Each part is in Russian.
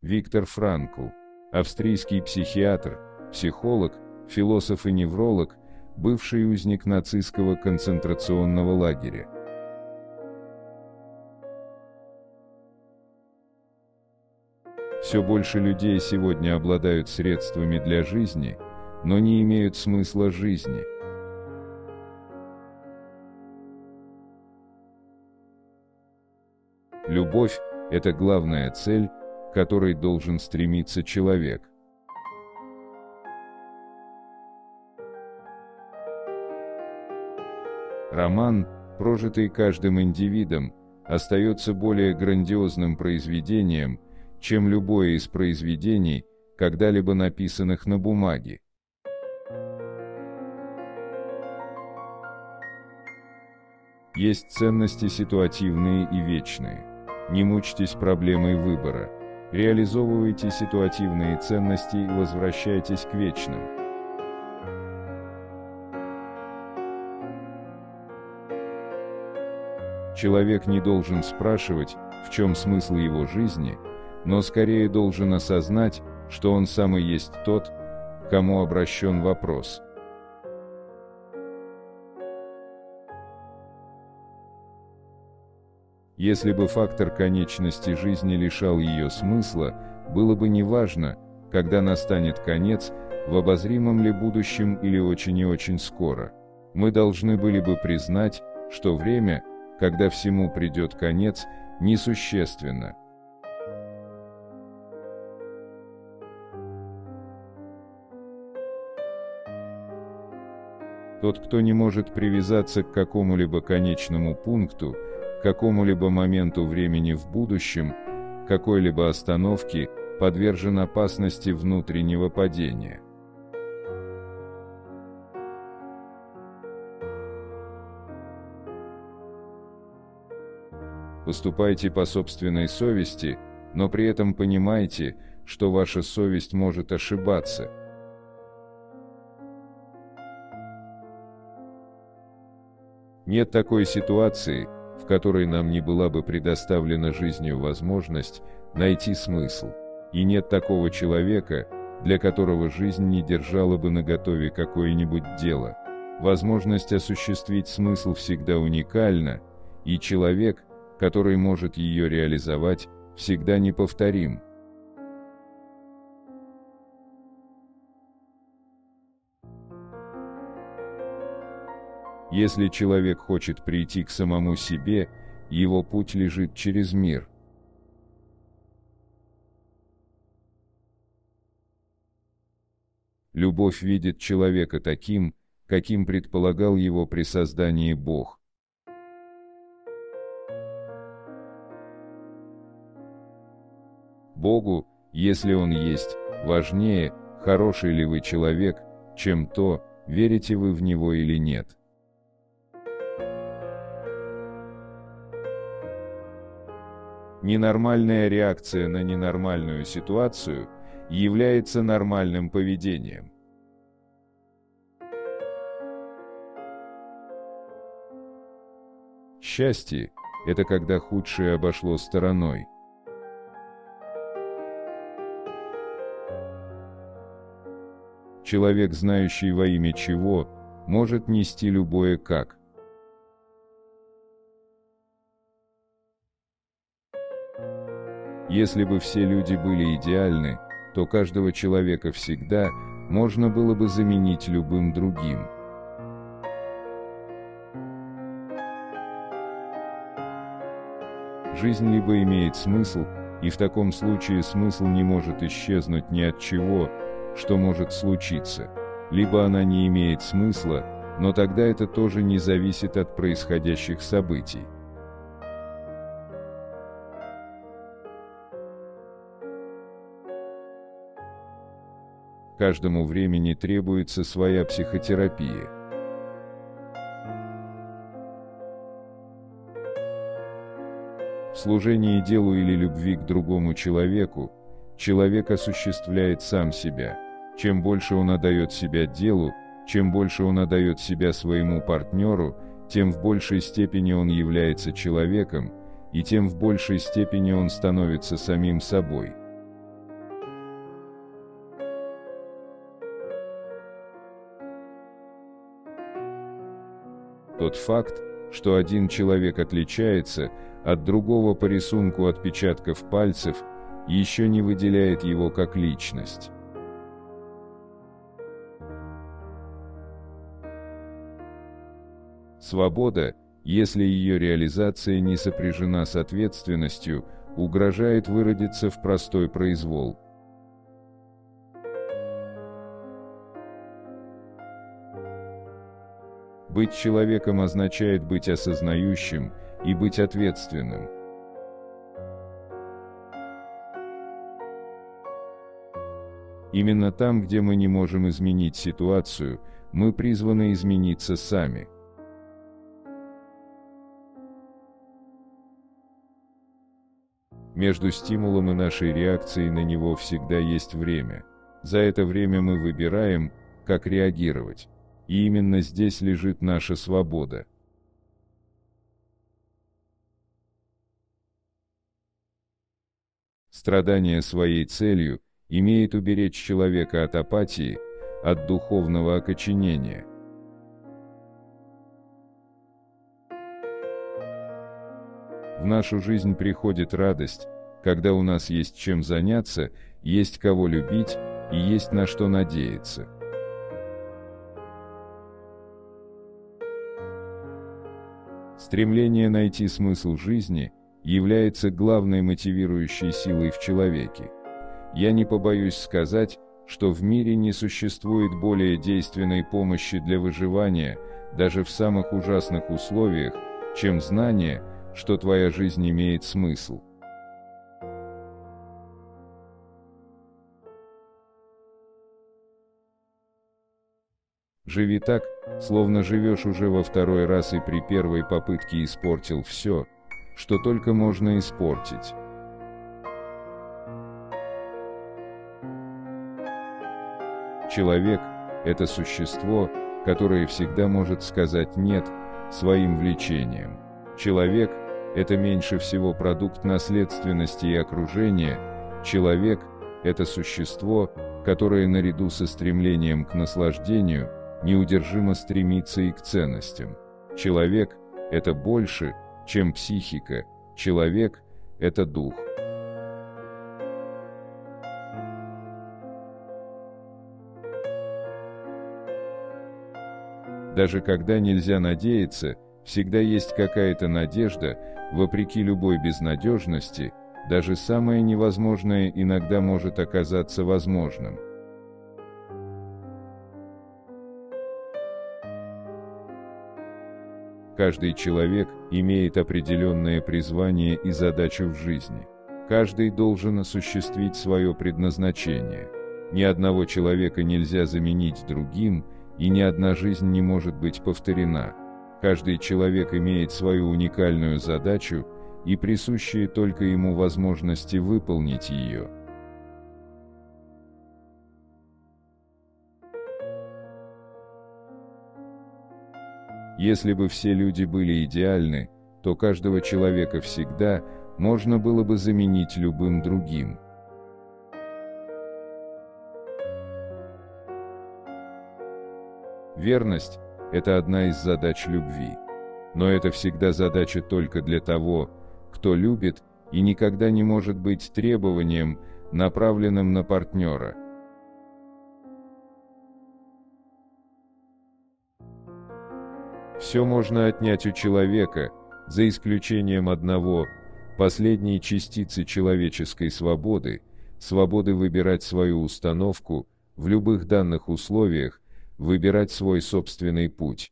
Виктор Франкл, австрийский психиатр, психолог, философ и невролог, бывший узник нацистского концентрационного лагеря. Все больше людей сегодня обладают средствами для жизни, но не имеют смысла жизни. Любовь – это главная цель, к которой должен стремиться человек. Роман, прожитый каждым индивидом, остается более грандиозным произведением, чем любое из произведений, когда-либо написанных на бумаге. Есть ценности ситуативные и вечные. Не мучьтесь проблемой выбора. Реализовывайте ситуативные ценности и возвращайтесь к вечным. Человек не должен спрашивать, в чем смысл его жизни, но скорее должен осознать, что он сам и есть тот, к кому обращен вопрос. Если бы фактор конечности жизни лишал ее смысла, было бы неважно, когда настанет конец, в обозримом ли будущем или очень и очень скоро. Мы должны были бы признать, что время, когда всему придет конец, несущественно. Тот, кто не может привязаться к какому-либо конечному пункту, к какому-либо моменту времени в будущем, какой-либо остановке, подвержен опасности внутреннего падения. Поступайте по собственной совести, но при этом понимайте, что ваша совесть может ошибаться. Нет такой ситуации, в которой нам не была бы предоставлена жизнью возможность найти смысл, и нет такого человека, для которого жизнь не держала бы наготове какое-нибудь дело. Возможность осуществить смысл всегда уникальна, и человек, который может ее реализовать, всегда неповторим. Если человек хочет прийти к самому себе, его путь лежит через мир. Любовь видит человека таким, каким предполагал его при создании Бог. Богу, если Он есть, важнее, хороший ли вы человек, чем то, верите вы в Него или нет. Ненормальная реакция на ненормальную ситуацию является нормальным поведением. Счастье – это когда худшее обошло стороной. Человек, знающий во имя чего, может нести любое как. Если бы все люди были идеальны, то каждого человека всегда можно было бы заменить любым другим. Жизнь либо имеет смысл, и в таком случае смысл не может исчезнуть ни от чего, что может случиться, либо она не имеет смысла, но тогда это тоже не зависит от происходящих событий. Каждому времени требуется своя психотерапия. В служении делу или любви к другому человеку, человек осуществляет сам себя. Чем больше он отдает себя делу, чем больше он отдает себя своему партнеру, тем в большей степени он является человеком, и тем в большей степени он становится самим собой. Тот факт, что один человек отличается от другого по рисунку отпечатков пальцев, еще не выделяет его как личность. Свобода, если ее реализация не сопряжена с ответственностью, угрожает выродиться в простой произвол. Быть человеком означает быть осознающим и быть ответственным. Именно там, где мы не можем изменить ситуацию, мы призваны измениться сами. Между стимулом и нашей реакцией на него всегда есть время. За это время мы выбираем, как реагировать. И именно здесь лежит наша свобода. Страдание своей целью имеет уберечь человека от апатии, от духовного окоченения. В нашу жизнь приходит радость, когда у нас есть чем заняться, есть кого любить и есть на что надеяться. Стремление найти смысл жизни является главной мотивирующей силой в человеке. Я не побоюсь сказать, что в мире не существует более действенной помощи для выживания, даже в самых ужасных условиях, чем знание, что твоя жизнь имеет смысл. Живи так, словно живешь уже во второй раз и при первой попытке испортил все, что только можно испортить. Человек – это существо, которое всегда может сказать «нет» своим влечениям. Человек – это меньше всего продукт наследственности и окружения. Человек – это существо, которое наряду со стремлением к наслаждению неудержимо стремится и к ценностям. Человек – это больше, чем психика. Человек – это дух. Даже когда нельзя надеяться, всегда есть какая-то надежда, вопреки любой безнадежности, даже самое невозможное иногда может оказаться возможным. Каждый человек имеет определенное призвание и задачу в жизни. Каждый должен осуществить свое предназначение. Ни одного человека нельзя заменить другим, и ни одна жизнь не может быть повторена. Каждый человек имеет свою уникальную задачу и присущие только ему возможности выполнить ее. Если бы все люди были идеальны, то каждого человека всегда можно было бы заменить любым другим. Верность – это одна из задач любви. Но это всегда задача только для того, кто любит, и никогда не может быть требованием, направленным на партнера. Все можно отнять у человека, за исключением одного, последней частицы человеческой свободы, свободы выбирать свою установку, в любых данных условиях, выбирать свой собственный путь.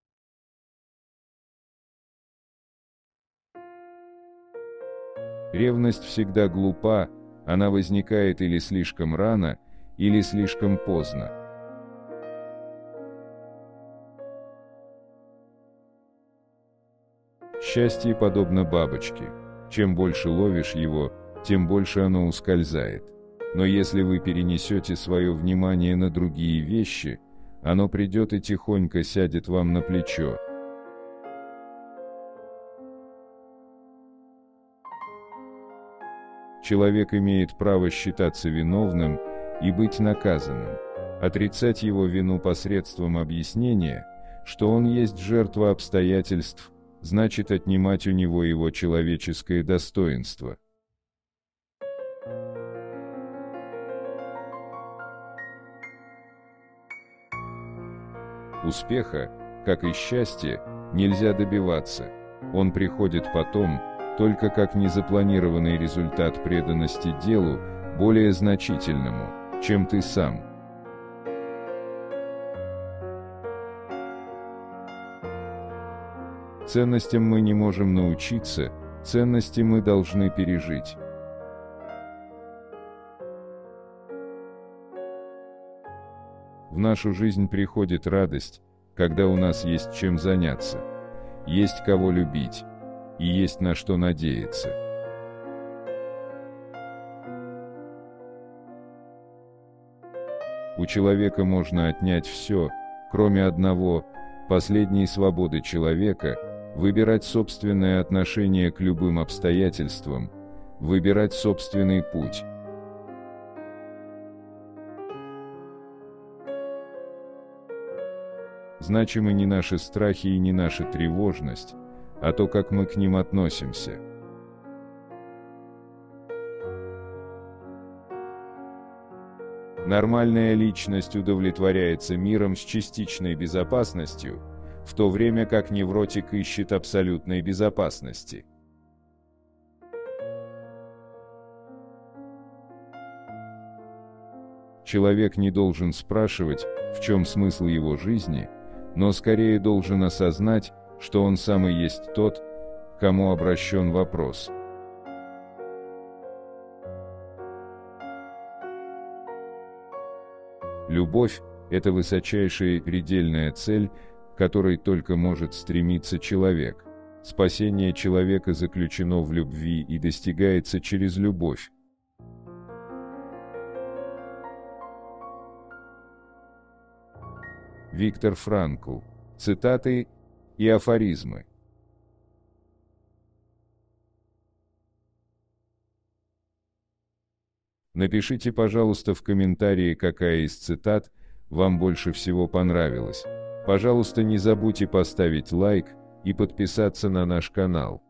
Ревность всегда глупа, она возникает или слишком рано, или слишком поздно. Счастье подобно бабочке. Чем больше ловишь его, тем больше оно ускользает. Но если вы перенесете свое внимание на другие вещи, оно придет и тихонько сядет вам на плечо. Человек имеет право считаться виновным и быть наказанным. Отрицать его вину посредством объяснения, что он есть жертва обстоятельств, значит отнимать у него его человеческое достоинство. Успеха, как и счастья, нельзя добиваться. Он приходит потом, только как незапланированный результат преданности делу, более значительному, чем ты сам. Ценностям мы не можем научиться, ценности мы должны пережить. В нашу жизнь приходит радость, когда у нас есть чем заняться, есть кого любить и есть на что надеяться. У человека можно отнять все, кроме одного, последней свободы человека, выбирать собственное отношение к любым обстоятельствам, выбирать собственный путь. Значимы не наши страхи и не наша тревожность, а то, как мы к ним относимся. Нормальная личность удовлетворяется миром с частичной безопасностью, в то время как невротик ищет абсолютной безопасности. Человек не должен спрашивать, в чем смысл его жизни, но скорее должен осознать, что он сам и есть тот, к кому обращен вопрос. Любовь – это высочайшая и предельная цель, к которой только может стремиться человек. Спасение человека заключено в любви и достигается через любовь. Виктор Франкл. Цитаты и афоризмы. Напишите, пожалуйста, в комментарии, какая из цитат вам больше всего понравилась. Пожалуйста, не забудьте поставить лайк и подписаться на наш канал.